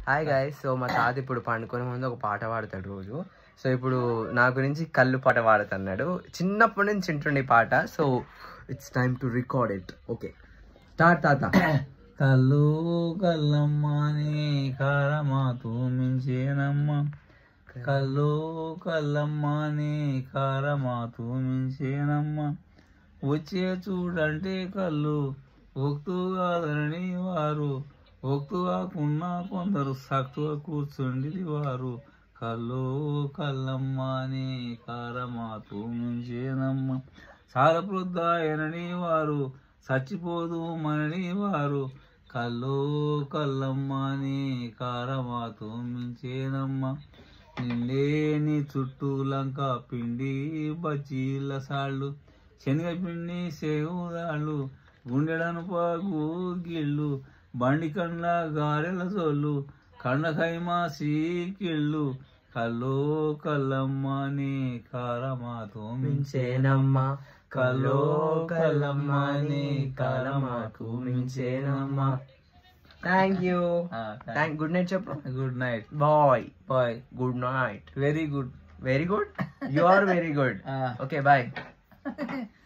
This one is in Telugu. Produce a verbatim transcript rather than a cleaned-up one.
Hi guys. సో మా తాత ఇప్పుడు పండుకునే ముందు ఒక పాట పాడతాడు రోజు. సో ఇప్పుడు నా గురించి కళ్ళు పాట పాడుతున్నాడు. చిన్నప్పటి నుంచి వింటుండే పాట. So it's time to record it. Okay start తాత. కళ్ళు కల్లమ్మని కారమా తూమించేనమ్మ, కళ్ళు కల్లమ్మని కారమా తూమించేనమ్మ, వచ్చే చూడంటే కళ్ళు ఒక్తు కాదని వారు, ఒక్తు కాకున్నా కొందరు సక్తుగా కూర్చుండి వారు, కళ్ళు కల్లమ్మని కారమా తూమించేనమ్మ, సారప్రొద్దాయనని వారు చచ్చిపోదు మనని వారు, కళ్ళు కల్లమ్మని కారమా తూమించేనమ్మ, నిండేని చుట్టూ లంక పిండి బజ్జీల సాళ్ళు, శనగపిండి సేవుదాళ్ళు, గుండెడను పాగు గిళ్ళు, బండి కండ్ల గారెల జోళ్ళు, కండ ఖైమా సీకిళ్ళు, కల్లో కల్లమ్మని కారమా తూమించేనమ్మ, కల్లో కల్లమ్మని కారమా తూమించేనమ్మ. Thank you. Thank good night చెప్పు. Good night bye. Bye. Good night. Very good. Very good. You are very good. Okay bye.